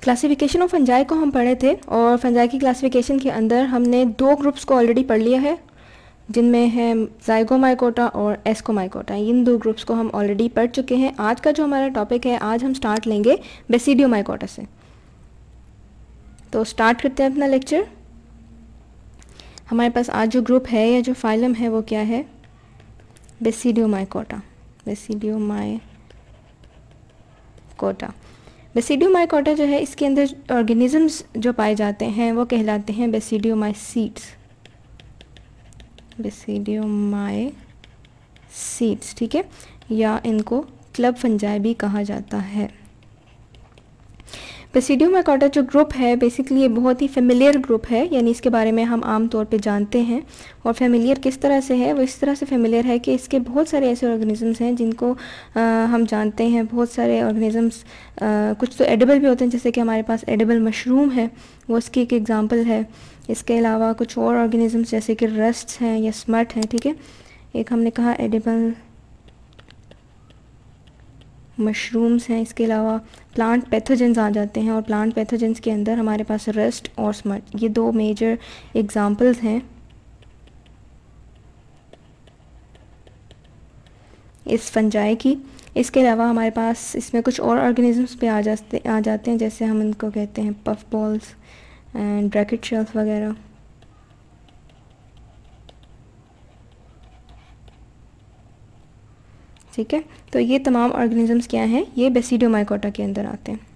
Classification of fungi को हम पढ़े थे और फंजाई की क्लासिफिकेशन के अंदर हमने 2 ग्रुप्स को ऑलरेडी पढ़ लिया है, जिनमें है ज़ाइगोमाइकोटा और एस्कोमाइकोटा। इन 2 ग्रुप्स को हम ऑलरेडी पढ़ चुके हैं। आज का जो हमारा टॉपिक है, आज हम स्टार्ट लेंगे बेसिडियोमाइकोटा से। तो स्टार्ट करते हैं अपना लेक्चर। हमारे पास आज जो ग्रुप है या जो फाइलम है वो क्या है? बेसिडियोमाइकोटा। बेसिडियोमाइकोटा जो है, इसके अंदर ऑर्गेनिजम्स जो पाए जाते हैं वो कहलाते हैं बेसिडियोमाइसीट्स। बेसिडियोमाइसीट्स, ठीक है, या इनको क्लब फंजाई भी कहा जाता है। बेसिडियोमाइकोटा जो ग्रुप है बेसिकली ये बहुत ही फेमिलियर ग्रुप है, यानी इसके बारे में हम आम तौर पे जानते हैं। और फेमिलियर किस तरह से है? वो इस तरह से फेमिलियर है कि इसके बहुत सारे ऐसे ऑर्गेनिजम्स हैं जिनको हम जानते हैं। बहुत सारे ऑर्गेनिजम्स कुछ तो एडिबल भी होते हैं, जैसे कि हमारे पास एडिबल मशरूम है, वो इसकी एक एग्जांपल है। इसके अलावा कुछ और ऑर्गेनिजम्स जैसे कि रस्ट्स हैं या स्मट हैं, ठीक है। एक हमने कहा एडिबल मशरूम्स हैं। इसके अलावा प्लांट पैथोजेंस आ जाते हैं, और प्लांट पैथोजेंस के अंदर हमारे पास रस्ट और स्मट, ये 2 मेजर एग्जांपल्स हैं इस फंजाई की। इसके अलावा हमारे पास इसमें कुछ और ऑर्गेनिजम्स पे आ जाते हैं, जैसे हम इनको कहते हैं puff balls and bracket shells वगैरह। ठीक है, तो ये तमाम ऑर्गेनिजम्स क्या हैं? ये बेसिडियोमाइकोटा के अंदर आते हैं।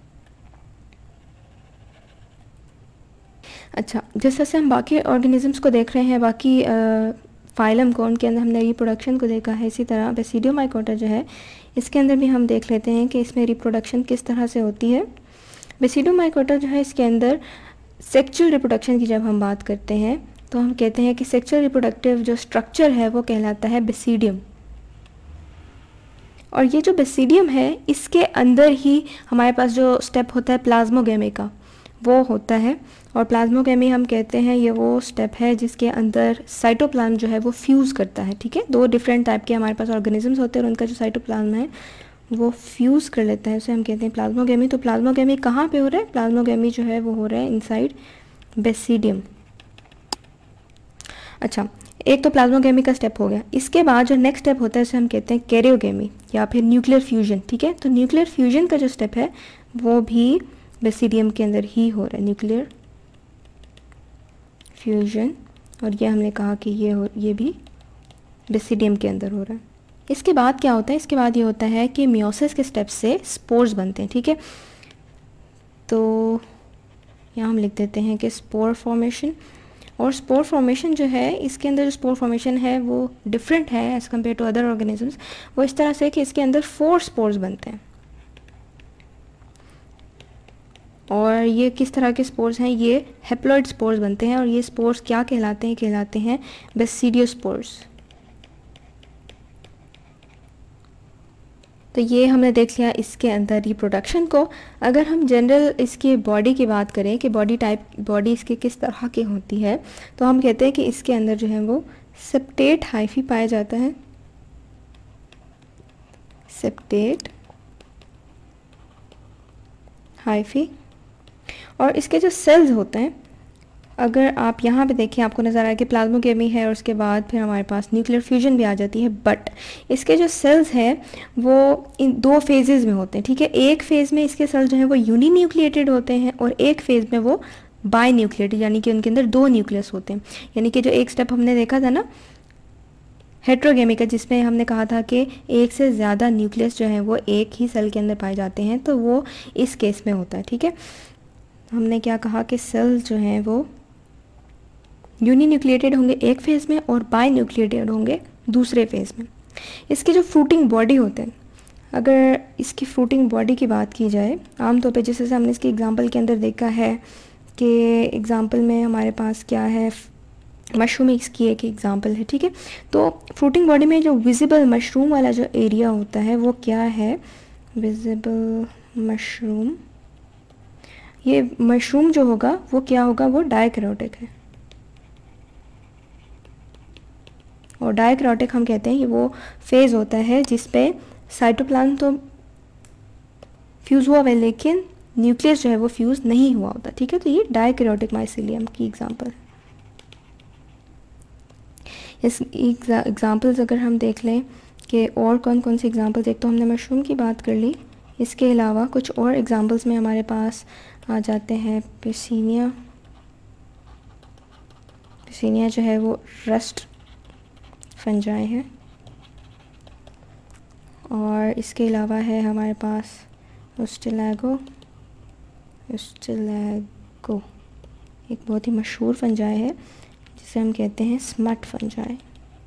अच्छा, जिस तरह से हम बाकी ऑर्गेनिजम्स को देख रहे हैं, बाकी फाइलम को, उनके अंदर हमने रिप्रोडक्शन को देखा है, इसी तरह बेसिडियोमाइकोटा जो है इसके अंदर भी हम देख लेते हैं कि इसमें रिप्रोडक्शन किस तरह से होती है। बेसिडियोमाइकोटा जो है इसके अंदर सेक्चुअल रिप्रोडक्शन की जब हम बात करते हैं तो हम कहते हैं कि सेक्चुअल रिप्रोडक्टिव जो स्ट्रक्चर है वो कहलाता है बेसिडियम। और ये जो बेसिडियम है इसके अंदर ही हमारे पास जो स्टेप होता है प्लाज्मोगेमी का, वो होता है। और प्लाज्मोगेमी हम कहते हैं ये वो स्टेप है जिसके अंदर साइटोप्लाज्म जो है वो फ्यूज़ करता है, ठीक है। 2 डिफरेंट टाइप के हमारे पास ऑर्गेनिजम्स होते हैं और उनका जो साइटोप्लाज्म है वो फ्यूज़ कर लेता है, उसे हम कहते हैं प्लाज्मोगेमी। तो प्लाज्मोगेमी कहाँ पे हो रहा है? प्लाज्मोगेमी जो है वो हो रहा है इनसाइड बेसिडियम। अच्छा, एक तो प्लाज्मोगेमी का स्टेप हो गया। इसके बाद जो नेक्स्ट स्टेप होता है उसे हम कहते हैं कैरियोगेमी या फिर न्यूक्लियर फ्यूजन, ठीक है। तो न्यूक्लियर फ्यूजन का जो स्टेप है वो भी बेसिडियम के अंदर ही हो रहा है, न्यूक्लियर फ्यूजन। और ये हमने कहा कि ये भी बेसिडियम के अंदर हो रहा है। इसके बाद क्या होता है? इसके बाद ये होता है कि मियोसिस के स्टेप से स्पोर्स बनते हैं, ठीक है। तो यहाँ हम लिख देते हैं कि स्पोर फॉर्मेशन। और स्पोर फॉर्मेशन जो है इसके अंदर जो स्पोर फॉर्मेशन है वो डिफरेंट है as compare to other organisms. वो इस तरह से कि इसके अंदर 4 स्पोर्स बनते हैं। और ये किस तरह के स्पोर्स हैं? ये हेप्लॉइड स्पोर्स बनते हैं। और ये स्पोर्स क्या कहलाते हैं? कहलाते हैं बेसिडियोस्पोर्स। तो ये हमने देख लिया इसके अंदर रिप्रोडक्शन को। अगर हम जनरल इसके बॉडी की बात करें कि बॉडी इसकी किस तरह की होती है, तो हम कहते हैं कि इसके अंदर जो है वो सेप्टेट हाइफी पाया जाता है। Septate hyphae. और इसके जो सेल्स होते हैं, अगर आप यहाँ पे देखें आपको नज़र आए कि प्लाज्मोगेमी है और उसके बाद फिर हमारे पास न्यूक्लियर फ्यूजन भी आ जाती है। बट इसके जो सेल्स हैं वो इन 2 फेजेस में होते हैं, ठीक है। एक फेज़ में इसके सेल्स जो हैं वो यूनिन्यूक्लिएटेड होते हैं और एक फेज़ में वो बाई न्यूक्लिएटेड, यानी कि उनके अंदर 2 न्यूक्लियस होते हैं। यानी कि जो एक स्टेप हमने देखा था ना हेट्रोगेमी का, जिसमें हमने कहा था कि एक से ज़्यादा न्यूक्लियस जो है वो एक ही सेल के अंदर पाए जाते हैं, तो वो इस केस में होता है, ठीक है। हमने क्या कहा कि सेल्स जो हैं वो यूनिन्यूक्लिएटेड होंगे एक फेज़ में और बाई न्यूक्लिएटेड होंगे दूसरे फेज़ में। इसकी जो फ्रूटिंग बॉडी होते हैं, अगर इसकी फ्रूटिंग बॉडी की बात की जाए, आमतौर पे जैसे हमने इसकी एग्जांपल के अंदर देखा है कि एग्जांपल में हमारे पास क्या है, मशरूम इसकी एक एग्जांपल है, ठीक है। तो फ्रूटिंग बॉडी में जो विजिबल मशरूम वाला जो एरिया होता है वो क्या है? Visible mushroom. ये मशरूम जो होगा वो क्या होगा? वो डायकैरोटिक है। और डायकैरोटिक हम कहते हैं ये वो फेज़ होता है जिसपे साइटोप्लाज्म तो फ्यूज़ हुआ है लेकिन न्यूक्लियस जो है वो फ्यूज़ नहीं हुआ होता, ठीक है। तो ये डायकैरियोटिक माइसीलियम की एग्जांपल। इस एग्जांपल्स अगर हम देख लें कि और कौन कौन सी एग्जांपल्स, एक तो हमने मशरूम की बात कर ली, इसके अलावा कुछ और एग्जांपल्स में हमारे पास आ जाते हैं पिसिनिया। पिसिनिया जो है वो रस्ट फंजाई है, और इसके अलावा है हमारे पास उस्टिलैगो। उस्टिलैगो एक बहुत ही मशहूर फंजाई है जिसे हम कहते हैं स्मट फंजाई।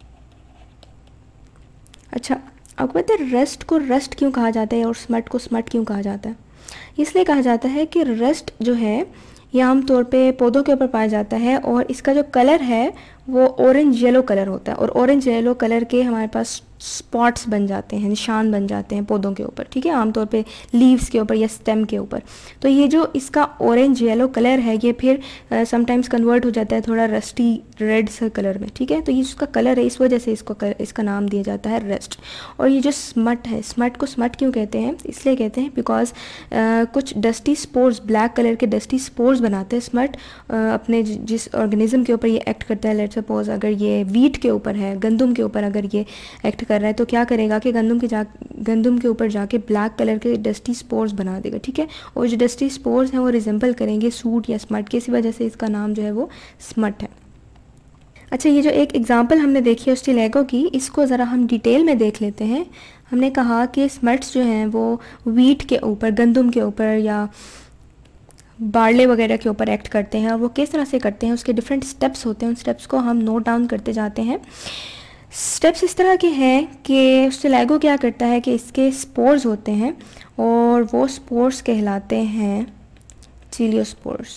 अच्छा, आपको पता है रस्ट को रस्ट क्यों कहा जाता है और स्मट को स्मट क्यों कहा जाता है? इसलिए कहा जाता है कि रस्ट जो है ये आमतौर पे पौधों के ऊपर पाया जाता है, और इसका जो कलर है वो ऑरेंज येलो कलर होता है, और ऑरेंज येलो कलर के हमारे पास स्पॉट्स बन जाते हैं, निशान बन जाते हैं पौधों के ऊपर, ठीक है, आमतौर पे लीव्स के ऊपर या स्टेम के ऊपर। तो ये जो इसका ऑरेंज येलो कलर है ये फिर समटाइम्स कन्वर्ट हो जाता है थोड़ा रस्टी रेड सा कलर में, ठीक है। तो ये इसका कलर है, इस वजह से इसका नाम दिया जाता है रस्ट। और ये जो स्मट है, स्मट को स्मट क्यों कहते हैं? इसलिए कहते हैं बिकॉज कुछ डस्टी स्पोर्स, ब्लैक कलर के डस्टी स्पोर्स बनाते हैं स्मट अपने जिस ऑर्गेनिज्म के ऊपर ये एक्ट करता है। लेट्स सपोज अगर ये वीट के ऊपर है, गंदम के ऊपर अगर ये एक्ट कर रहा है तो क्या करेगा कि गंदम के ऊपर जाके ब्लैक कलर के डस्टी स्पोर्स बना देगा, ठीक है। और जो डस्टी स्पोर्स हैं वो रिजेंबल करेंगे सूट या स्मट के, इसी वजह से इसका नाम जो है वो स्मट है। अच्छा, ये जो एक एग्जांपल हमने देखी है उस्टिलैगो की, इसको ज़रा हम डिटेल में देख लेते हैं। हमने कहा कि स्मट्स जो हैं वो वीट के ऊपर, गंदम के ऊपर या बार्ले वगैरह के ऊपर एक्ट करते हैं, और वो किस तरह से करते हैं, उसके डिफरेंट स्टेप्स होते हैं। उन स्टेप्स को हम नोट डाउन करते जाते हैं। स्टेप्स इस तरह के हैं कि उस्टिलैगो क्या करता है कि इसके स्पोर्स होते हैं, और वो स्पोर्स कहलाते हैं टीलियोस्पोर्स।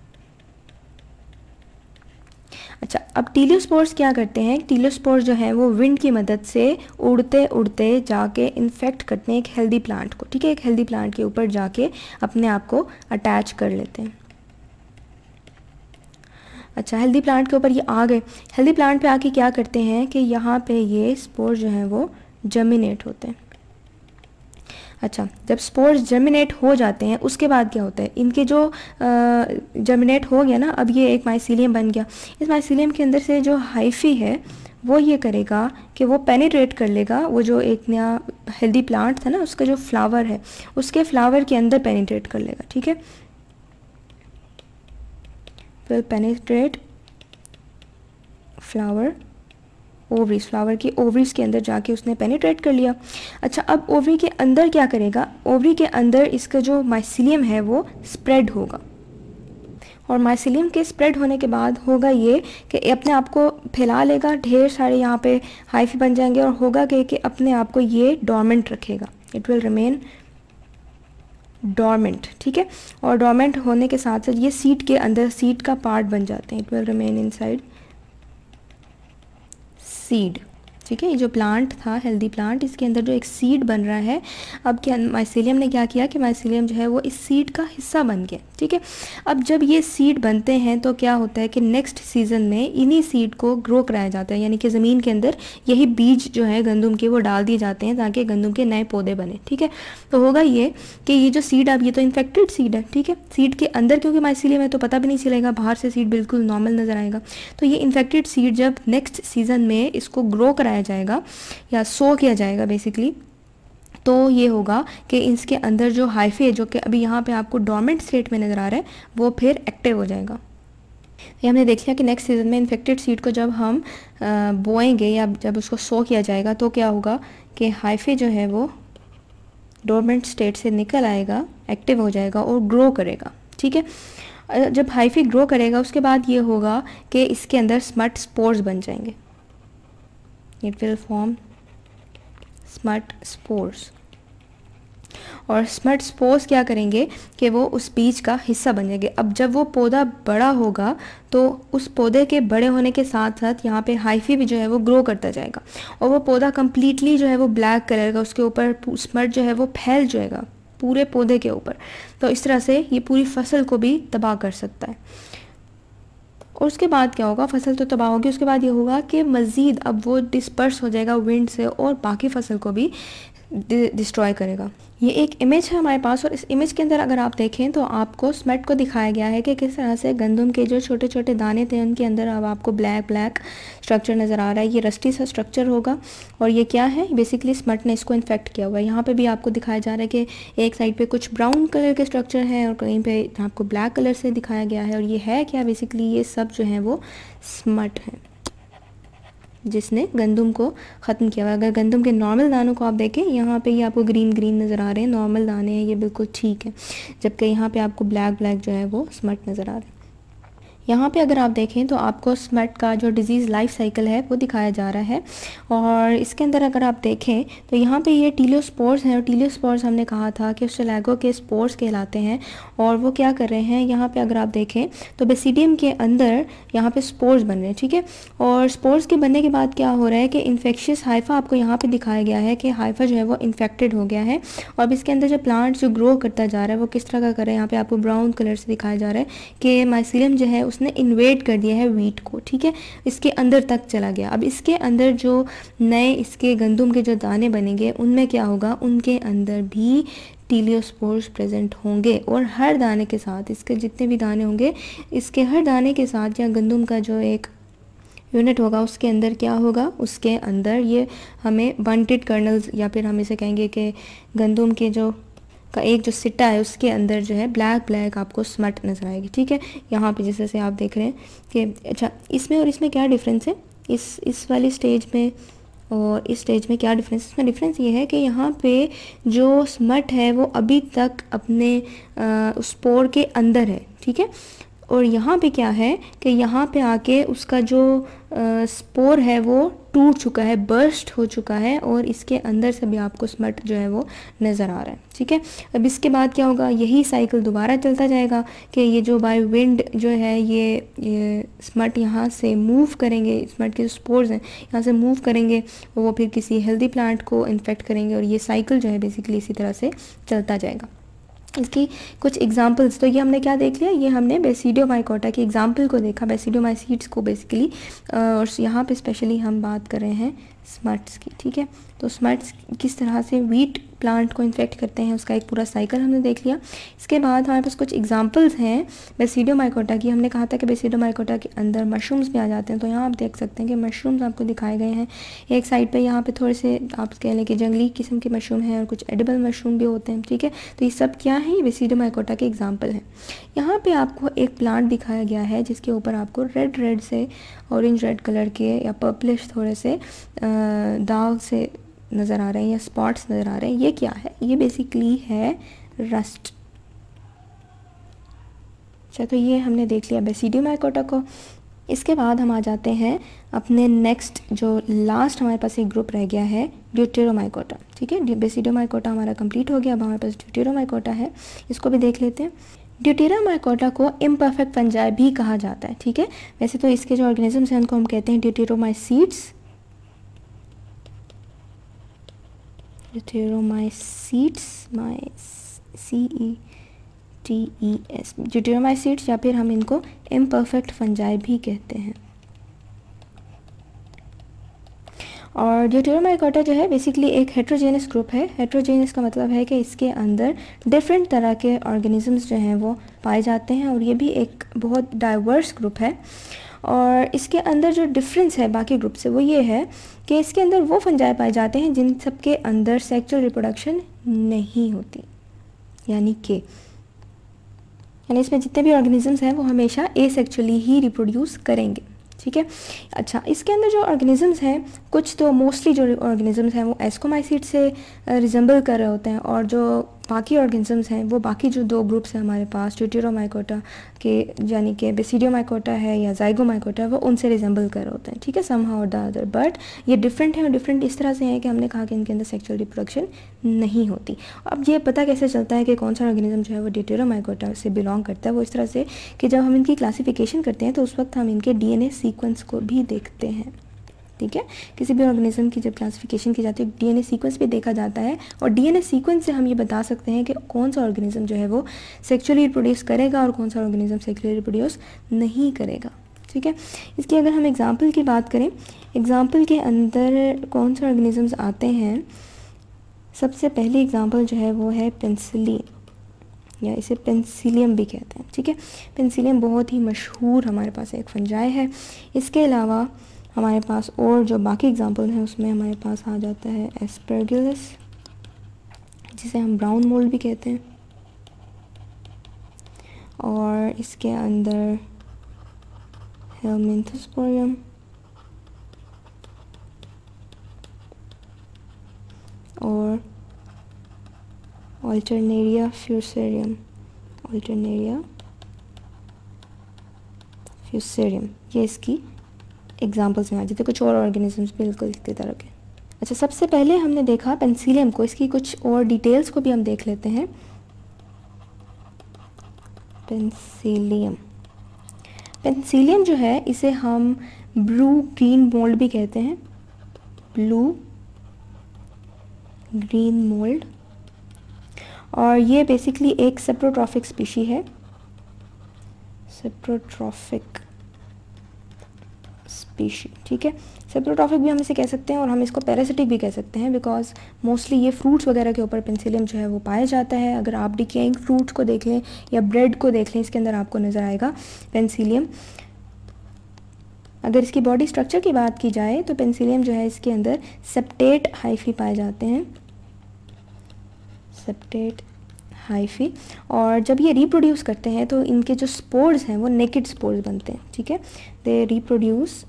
अच्छा, अब टीलियोस्पोर्स क्या करते हैं? टीलियोस्पोर्स जो हैं वो विंड की मदद से उड़ते उड़ते जाके इन्फेक्ट करते हैं एक हेल्दी प्लांट को, ठीक है। एक हेल्दी प्लांट के ऊपर जाके अपने आप को अटैच कर लेते हैं। अच्छा, हेल्दी प्लांट के ऊपर ये आ गए, हेल्दी प्लांट पे आके क्या करते हैं कि यहाँ पे ये स्पोर जो हैं वो जर्मिनेट होते हैं। अच्छा, जब स्पोर्स जर्मिनेट हो जाते हैं उसके बाद क्या होता है, इनके जो जर्मिनेट हो गया ना, अब ये एक माइसीलियम बन गया। इस माइसीलियम के अंदर से जो हाइफी है वो ये करेगा कि वो पेनिट्रेट कर लेगा, वो जो एक नया हेल्दी प्लांट था ना उसका जो फ्लावर है उसके फ्लावर के अंदर पेनिट्रेट कर लेगा, ठीक है। Will penetrate flower ovaries, flower की ओवरीज के अंदर जाके उसने पेनिट्रेट कर लिया। अच्छा, अब ओवरी के अंदर क्या करेगा? ओवरी के अंदर इसका जो माइसीलियम है वो स्प्रेड होगा, और माइसीलियम के स्प्रेड होने के बाद होगा ये कि अपने आप को फैला लेगा, ढेर सारे यहाँ पे हाइफी बन जाएंगे, और होगा कि अपने आप को ये डोरमेंट रखेगा, इट विल रिमेन डोरमेंट, ठीक है। और डोरमेंट होने के साथ साथ ये सीड के अंदर, सीड का पार्ट बन जाते हैं, it will remain inside seed, ठीक है। ये जो प्लांट था हेल्दी प्लांट, इसके अंदर जो एक सीड बन रहा है, अब क्या माइसीलियम ने क्या किया कि माइसीलियम जो है वो इस सीड का हिस्सा बन गया, ठीक है। अब जब ये सीड बनते हैं तो क्या होता है कि नेक्स्ट सीज़न में इन्हीं सीड को ग्रो कराया जाता है, यानी कि ज़मीन के अंदर यही बीज जो है गंदम के वो डाल दिए जाते हैं ताकि गंदम के नए पौधे बने, ठीक है। तो होगा ये कि ये जो सीड, अब ये तो इन्फेक्टेड सीड है, ठीक है। सीड के अंदर क्योंकि माइसीलियम है तो पता भी नहीं चलेगा, बाहर से सीड बिल्कुल नॉर्मल नज़र आएगा। तो ये इन्फेक्टेड सीड जब नेक्स्ट सीज़न में इसको ग्रो कराया जाएगा या सो किया जाएगा बेसिकली, तो ये होगा कि इसके अंदर जो हाइफी है जो कि अभी यहाँ पे आपको डोरमेंट स्टेट में नज़र आ रहा है वो फिर एक्टिव हो जाएगा। ये हमने देख लिया कि नेक्स्ट सीजन में इन्फेक्टेड सीड को जब हम बोएंगे या जब उसको सो किया जाएगा तो क्या होगा कि हाइफी जो है वो डोरमेंट स्टेट से निकल आएगा, एक्टिव हो जाएगा और ग्रो करेगा, ठीक है। जब हाइफी ग्रो करेगा उसके बाद ये होगा कि इसके अंदर स्मट स्पोर्स बन जाएंगे, it will form smut spores. और स्मट स्पोर्स क्या करेंगे कि वो उस बीज का हिस्सा बन जाएंगे। अब जब वो पौधा बड़ा होगा तो उस पौधे के बड़े होने के साथ साथ यहाँ पे हाइफी भी जो है वो ग्रो करता जाएगा, और वो पौधा कम्प्लीटली जो है वो ब्लैक कलर का, उसके ऊपर स्मट जो है वो फैल जाएगा पूरे पौधे के ऊपर। तो इस तरह से ये पूरी फसल को भी तबाह कर सकता है। और उसके बाद क्या होगा, फसल तो तबाह होगी, उसके बाद ये होगा कि मज़ीद अब वो डिस्पर्स हो जाएगा विंड से और बाकी फसल को भी डिस्ट्रॉय करेगा। ये एक इमेज है हमारे पास और इस इमेज के अंदर अगर आप देखें तो आपको स्मट को दिखाया गया है कि किस तरह से गंदम के जो छोटे छोटे दाने थे उनके अंदर अब आपको ब्लैक ब्लैक स्ट्रक्चर नज़र आ रहा है। ये रस्टी सा स्ट्रक्चर होगा और ये क्या है, बेसिकली स्मट ने इसको इन्फेक्ट किया हुआ है। यहाँ पे भी आपको दिखाया जा रहा है कि एक साइड पे कुछ ब्राउन कलर के स्ट्रक्चर है और कहीं पे आपको ब्लैक कलर से दिखाया गया है। और ये है क्या, बेसिकली ये सब जो है वो स्मट है जिसने गंदम को ख़त्म किया हुआ है। अगर गंदम के नॉर्मल दानों को आप देखें, यहाँ पे ये आपको ग्रीन ग्रीन नज़र आ रहे हैं, नॉर्मल दाने हैं, ये बिल्कुल ठीक है, जबकि यहाँ पे आपको ब्लैक ब्लैक जो है वो स्मट नज़र आ रहा है। यहाँ पे अगर आप देखें तो आपको स्मट का जो डिजीज़ लाइफ साइकिल है वो दिखाया जा रहा है। और इसके अंदर अगर आप देखें तो यहाँ पे ये टीलियोस्पोर्स हैं और टीलियोस्पोर्स हमने कहा था कि स्टेलागो के स्पोर्स कहलाते हैं। और वो क्या कर रहे हैं, यहाँ पे अगर आप देखें तो बेसिडियम के अंदर यहाँ पे स्पोर्स बन रहे हैं, ठीक है। और स्पोर्स के बनने के बाद क्या हो रहा है कि इन्फेक्शियस हाइफा आपको यहाँ पर दिखाया गया है कि हाइफा जो है वो इन्फेक्टेड हो गया है। और इसके अंदर जो प्लांट जो ग्रो करता जा रहा है वो किस तरह का कर रहा है, यहाँ पर आपको ब्राउन कलर से दिखाया जा रहा है कि माइसीलियम जो है उसने इन्वेड कर दिया है वीट को, ठीक है, इसके अंदर तक चला गया। अब इसके अंदर जो नए इसके गंदम के जो दाने बनेंगे उनमें क्या होगा, उनके अंदर भी टीलियोस्पोर्स प्रेजेंट होंगे और हर दाने के साथ, इसके जितने भी दाने होंगे, इसके हर दाने के साथ या गंदम का जो एक यूनिट होगा उसके अंदर क्या होगा, उसके अंदर ये हमें बंटेड कर्नल्स या फिर हम इसे कहेंगे कि गंदम के जो का एक जो सिट्टा है उसके अंदर जो है ब्लैक ब्लैक आपको स्मट नज़र आएगी, ठीक है। यहाँ पे जैसे से आप देख रहे हैं कि अच्छा इसमें और इसमें क्या डिफरेंस है, इस वाली स्टेज में और इस स्टेज में क्या डिफरेंस, इसमें डिफरेंस ये है कि यहाँ पे जो स्मट है वो अभी तक अपने स्पोर के अंदर है, ठीक है। और यहाँ पे क्या है कि यहाँ पे आके उसका जो स्पोर है वो टूट चुका है, बर्स्ट हो चुका है और इसके अंदर से भी आपको स्मट जो है वो नज़र आ रहा है, ठीक है। अब इसके बाद क्या होगा, यही साइकिल दोबारा चलता जाएगा कि ये जो बाय विंड जो है ये स्मट यहाँ से मूव करेंगे, स्मट के जो स्पोर्स हैं यहाँ से मूव करेंगे, वो फिर किसी हेल्दी प्लांट को इन्फेक्ट करेंगे और ये साइकिल जो है बेसिकली इसी तरह से चलता जाएगा। इसकी कुछ एग्जांपल्स, तो ये हमने क्या देख लिया, ये हमने बेसिडियोमाइकोटा की एग्जांपल को देखा, बेसिडियोमाइसीड्स को बेसिकली, और यहाँ पे स्पेशली हम बात कर रहे हैं स्मट्स की, ठीक है। तो स्मट्स किस तरह से वीट प्लांट को इन्फेक्ट करते हैं उसका एक पूरा साइकिल हमने देख लिया। इसके बाद हमारे पास कुछ एग्जांपल्स हैं बेसिडियोमाइकोटा की। हमने कहा था कि बेसिडियोमाइकोटा के अंदर मशरूम्स भी आ जाते हैं, तो यहाँ आप देख सकते हैं कि मशरूम्स आपको दिखाए गए हैं। एक साइड पे यहाँ पे थोड़े से आप कह लें कि जंगली किस्म के मशरूम हैं और कुछ एडिबल मशरूम भी होते हैं, ठीक है। तो ये सब क्या है, ये बेसिडियोमाइकोटा के एग्जाम्पल हैं। यहाँ पर आपको एक प्लांट दिखाया गया है जिसके ऊपर आपको रेड से ऑरेंज रेड कलर के या पर्पलिश थोड़े से दाग से नज़र आ रहे हैं या स्पॉट्स नज़र आ रहे हैं। ये क्या है, ये बेसिकली है रस्ट। अच्छा, तो ये हमने देख लिया बेसिडियोमाइकोटा को। इसके बाद हम आ जाते हैं अपने नेक्स्ट, जो लास्ट हमारे पास एक ग्रुप रह गया है, ड्यूटेरोमाइकोटा, ठीक है। बेसिडियोमाइकोटा हमारा कंप्लीट हो गया, अब हमारे पास ड्यूटेरोमाइकोटा है, इसको भी देख लेते हैं। ड्यूटेरोमाइकोटा को इम्परफेक्ट फंजाई भी कहा जाता है, ठीक है। वैसे तो इसके जो ऑर्गेनिजम्स हैं उनको हम कहते हैं ड्यूटेरोमाइसीड्स, CETES, ड्यूटेरोमाइसीड्स, या फिर हम इनको इम्परफेक्ट फंजाई भी कहते हैं। और ड्यूटेरोमाइकोटा जो है बेसिकली एक हेट्रोजेनस ग्रुप है। हेट्रोजेनस का मतलब है कि इसके अंदर डिफरेंट तरह के ऑर्गेनिजम्स जो हैं वो पाए जाते हैं और ये भी एक बहुत डाइवर्स ग्रुप है। और इसके अंदर जो डिफरेंस है बाकी ग्रुप से वो ये है कि इसके अंदर वो फंजाई पाए जाते हैं जिन सब के अंदर सेक्सुअल रिप्रोडक्शन नहीं होती, यानी इसमें जितने भी ऑर्गेनिजम्स हैं वो हमेशा एसेक्सुअली ही रिप्रोड्यूस करेंगे, ठीक है। अच्छा, इसके अंदर जो ऑर्गेनिजम्स हैं, कुछ तो मोस्टली जो ऑर्गेनिजम्स हैं वो एस्कोमाइसीड से रिजेंबल कर रहे होते हैं और जो बाकी ऑर्गेनिजम्स हैं वो बाकी जो दो ग्रुप्स हैं हमारे पास ड्यूटेरोमाइकोटा के, यानी कि बेसिडियोमाइकोटा है या जाइगोमाइकोटा है, वो उनसे रिजेंबल कर रहे होते हैं, ठीक है, समहाउ और द अदर। बट ये डिफरेंट है और डिफरेंट इस तरह से है कि हमने कहा कि इनके अंदर सेक्सुअल रिप्रोडक्शन नहीं होती। अब ये पता कैसे चलता है कि कौन सा ऑर्गेनिज्म जो है वो ड्यूटेरोमाइकोटा से बिलोंग करता है, वो इस तरह से कि जब हम इनकी क्लासिफिकेशन करते हैं तो उस वक्त हम इनके DNA सीक्वेंस को भी देखते हैं, ठीक है। किसी भी ऑर्गेनिज्म की जब क्लासिफिकेशन की जाती है DNA सीक्वेंस भी देखा जाता है और DNA सीक्वेंस से हम ये बता सकते हैं कि कौन सा ऑर्गेनिज्म जो है वो सेक्सुअली रिप्रोड्यूस करेगा और कौन सा ऑर्गेनिज्म सेक्सुअली रिप्रोड्यूस नहीं करेगा, ठीक है। इसकी अगर हम एग्जांपल की बात करें, एग्जांपल के अंदर कौन से ऑर्गेनिजम्स आते हैं, सबसे पहली एग्जांपल जो है वो है पेंसिलिन, या इसे पेंसिलियम भी कहते हैं, ठीक है। पेंसिलियम बहुत ही मशहूर हमारे पास एक फंजाई है। इसके अलावा हमारे पास और जो बाकी एग्जांपल हैं उसमें हमारे पास आ जाता है एस्परगिलस, जिसे हम ब्राउन मोल्ड भी कहते हैं, और इसके अंदर हेलमिंथोस्पोरियम और अल्टरनेरिया फ्यूसेरियम, ये इसकी एग्जांपल्स में आ जाते हैं। कुछ और ऑर्गेनिजम्स बिल्कुल इसी तरह के। अच्छा, सबसे पहले हमने देखा पेंसिलियम को, इसकी कुछ और डिटेल्स को भी हम देख लेते हैं। पेंसिलियम जो है इसे हम ब्लू ग्रीन मोल्ड भी कहते हैं, ब्लू ग्रीन मोल्ड, और ये बेसिकली एक सेप्रोट्रॉफिक स्पीशी है, सेप्रोट्रॉफिक स्पीशी, ठीक है। सेप्रोट्रॉफिक भी हम इसे कह सकते हैं और हम इसको पैरासिटिक भी कह सकते हैं, बिकॉज मोस्टली ये फ्रूट्स वगैरह के ऊपर पेंसिलियम जो है वो पाया जाता है। अगर आप डिकेइंग फ्रूट्स को देख लें या ब्रेड को देख लें, इसके अंदर आपको नज़र आएगा पेंसिलियम। अगर इसकी बॉडी स्ट्रक्चर की बात की जाए तो पेंसिलियम जो है इसके अंदर सेप्टेट हाइफी पाए जाते हैं, सेप्टेट हाइफी, और जब ये रिप्रोड्यूस करते हैं तो इनके जो स्पोर्स हैं वो नेकेड स्पोर्स बनते हैं, ठीक है। They reproduce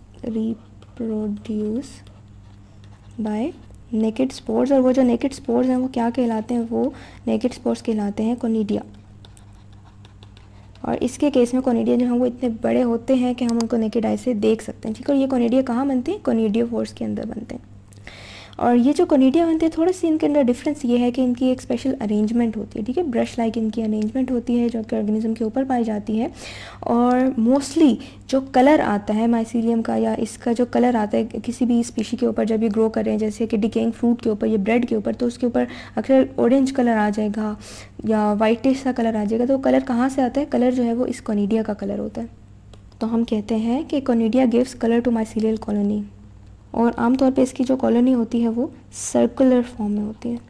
by naked spores, और वो जो नेकेड स्पोर्स हैं वो क्या कहलाते हैं, वो नेकेड स्पोर्स कहलाते हैं कोनिडिया। और इसके केस में कोनिडिया जो हैं वो इतने बड़े होते हैं कि हम उनको नेकेड आई से देख सकते हैं, ठीक है। और ये कोनिडिया कहाँ बनते हैं, कोनिडियोफोर्स के अंदर बनते हैं। और ये जो कोनिडिया बनते हैं, थोड़ा सी इनके अंदर डिफरेंस ये है कि इनकी एक स्पेशल अरेंजमेंट होती है, ठीक है। ब्रश लाइक इनकी अरेंजमेंट होती है जो कि ऑर्गेनिज्म के ऊपर पाई जाती है। और मोस्टली जो कलर आता है माइसीलियम का, या इसका जो कलर आता है किसी भी स्पीशी के ऊपर जब ये ग्रो कर रहे हैं, जैसे कि डिकेइंग फ्रूट के ऊपर या ब्रेड के ऊपर, तो उसके ऊपर अक्सर ऑरेंज कलर आ जाएगा या वाइटिश सा कलर आ जाएगा। तो कलर कहाँ से आता है, कलर जो है वो इस कोनिडिया का कलर होता है। तो हम कहते हैं कि conidia gives colour to mycelial colony, और आमतौर पे इसकी जो कॉलोनी होती है वो सर्कुलर फॉर्म में होती है।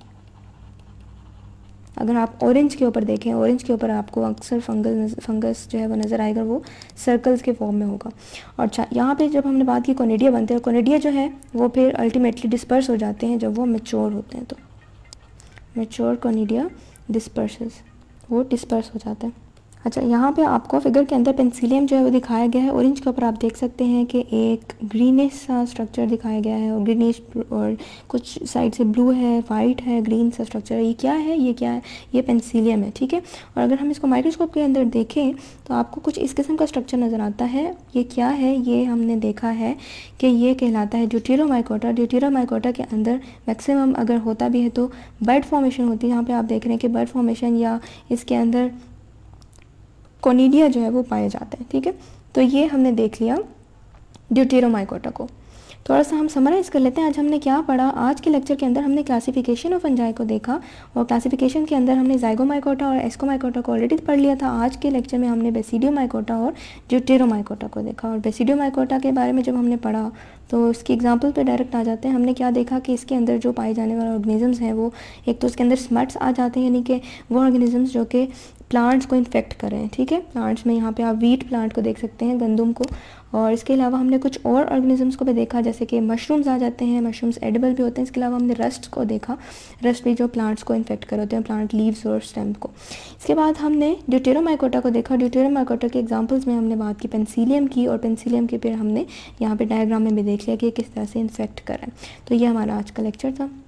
अगर आप ऑरेंज के ऊपर देखें, ऑरेंज के ऊपर आपको अक्सर फंगस जो है वो नज़र आएगा, वो सर्कल्स के फॉर्म में होगा। और यहाँ पे जब हमने बात की कोनिडिया बनते हैं, कोनिडिया जो है वो फिर अल्टीमेटली डिस्पर्स हो जाते हैं जब वो मैच्योर होते हैं। तो मैच्योर कोनिडिया वो डिस्पर्स हो जाता है। अच्छा, यहाँ पे आपको फिगर के अंदर पेंसिलियम जो है वो दिखाया गया है। ऑरेंज के ऊपर आप देख सकते हैं कि एक ग्रीनिश सा स्ट्रक्चर दिखाया गया है, और ग्रीनिश और कुछ साइड से ब्लू है, वाइट है, ग्रीन सा स्ट्रक्चर है। ये क्या है, ये पेंसिलियम है, ठीक है। और अगर हम इसको माइक्रोस्कोप के अंदर देखें तो आपको कुछ इस किस्म का स्ट्रक्चर नज़र आता है। ये क्या है, ये हमने देखा है कि ये कहलाता है ड्यूटेरोमाइकोटा। ड्यूटेरोमाइकोटा के अंदर मैक्सिमम अगर होता भी है तो बर्ड फॉर्मेशन होती है। यहाँ पर आप देख रहे हैं कि बर्ड फॉर्मेशन या इसके अंदर कोनिडिया जो है वो पाए जाते हैं, ठीक है। तो ये हमने देख लिया ड्यूटेरोमाइकोटा को। थोड़ा सा हम समराइज़ कर लेते हैं आज हमने क्या पढ़ा। आज के लेक्चर के अंदर हमने क्लासिफिकेशन ऑफ फंजाई को देखा, और क्लासिफिकेशन के अंदर हमने ज़ाइगोमाइकोटा और एस्कोमाइकोटा को ऑलरेडी पढ़ लिया था। आज के लेक्चर में हमने बेसिडियोमाइकोटा और ड्यूटेरोमाइकोटा को देखा। और बेसिडियोमाइकोटा के बारे में जब हमने पढ़ा तो इसकी एग्जांपल पे डायरेक्ट आ जाते हैं। हमने क्या देखा कि इसके अंदर जो पाए जाने वाले ऑर्गेनिजम्स हैं वो एक तो इसके अंदर स्मट्स आ जाते हैं, यानी कि वो ऑर्गेनिजम्स जो कि प्लांट्स को इन्फेक्ट कर रहे हैं, ठीक है। प्लांट्स में यहाँ पे आप वीट प्लांट को देख सकते हैं, गंदम को। और इसके अलावा हमने कुछ और ऑर्गेनिजम्स को भी देखा, जैसे कि मशरूम्स आ जाते हैं, मशरूम्स एडिबल भी होते हैं। इसके अलावा हमने रस्ट को देखा, रस्ट भी जो प्लांट्स को इन्फेक्ट कर होते हैं, प्लांट लीव्स और स्टेम को। इसके बाद हमने ड्यूटेरोमाइकोटा को देखा। ड्यूटेरोमाइकोटा के एग्जांपल्स में हमने बात की पेंसिलियम की, और पेंसिलियम के फिर हमने यहाँ पे डायग्राम में भी देख लिया कि किस तरह से इन्फेक्ट कर रहा है। तो ये हमारा आज का लेक्चर था।